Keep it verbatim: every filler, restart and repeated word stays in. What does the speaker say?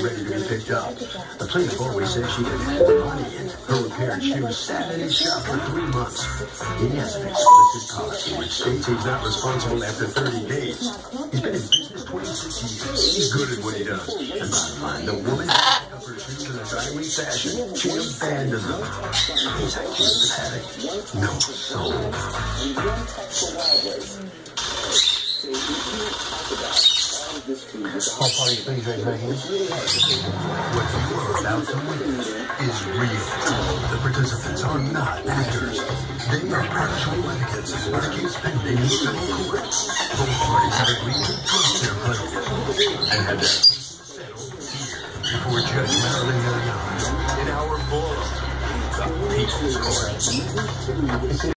ready to be picked up. The plaintiff always says she didn't have the money, and her repaired shoes sat in his shop for three months. He has an explicit policy which states he's not responsible after thirty days. He's been in business twenty-six years. He's good at what he does. And bottom line, the woman picked up her shoes in a timely fashion. She abandoned them. He's accused of having no soul. All party things right here. What you are about to witness is real. The participants are not actors. They are actual litigants with a case pending in civil court. Both parties have agreed to trust their pledges and have their cases settled here before Judge Marilyn Million in our ballroom, the People's Court.